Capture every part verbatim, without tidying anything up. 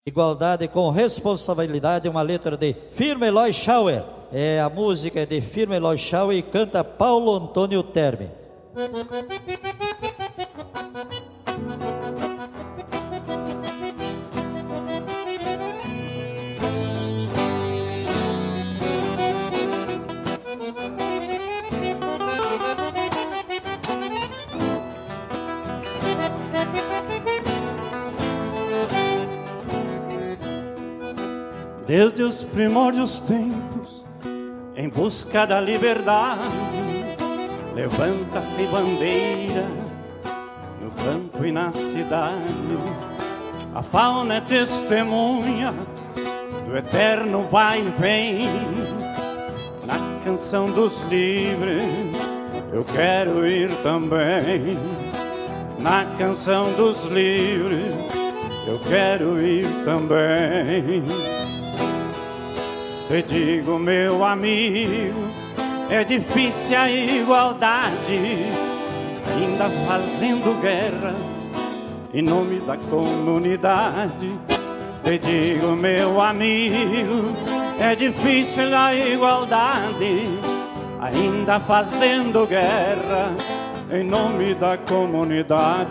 Igualdade com responsabilidade, uma letra de Firmo Eloy Schauer. É, a música é de Firmo Eloy Schauer e canta Paulo Antônio Terme. Desde os primórdios tempos, em busca da liberdade, levanta-se bandeira no campo e na cidade. A fauna é testemunha do eterno vai e vem. Na canção dos livres eu quero ir também. Na canção dos livres eu quero ir também. Te digo, meu amigo, é difícil a igualdade, ainda fazendo guerra em nome da comunidade. Te digo, meu amigo, é difícil a igualdade, ainda fazendo guerra em nome da comunidade.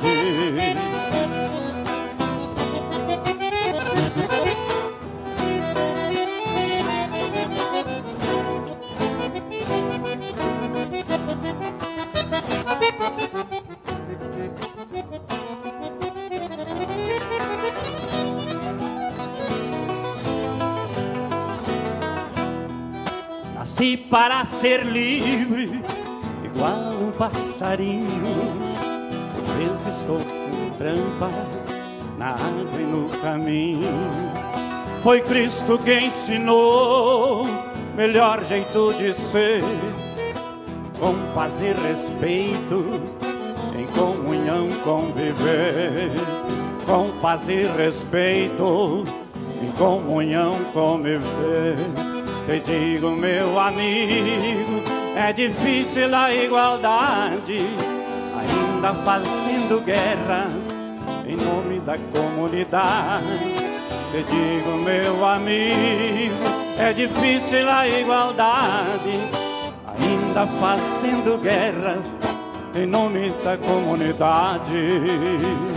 Nasci para ser livre, igual um passarinho, por vezes com trampas na água e no caminho. Foi Cristo quem ensinou melhor jeito de ser, com paz e respeito, em comunhão conviver. Com paz e respeito, em comunhão conviver. Te digo, meu amigo, é difícil a igualdade, ainda fazendo guerra em nome da comunidade. Te digo, meu amigo, é difícil a igualdade, ainda fazendo guerra em nome da comunidade.